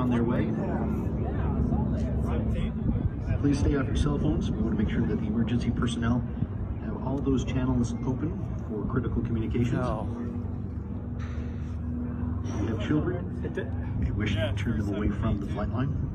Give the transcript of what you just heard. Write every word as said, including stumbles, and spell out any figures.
on their way. Please stay off your cell phones. We want to make sure that the emergency personnel have all those channels open for critical communications. No. If you have children, you may wish to turn them away from the flight line.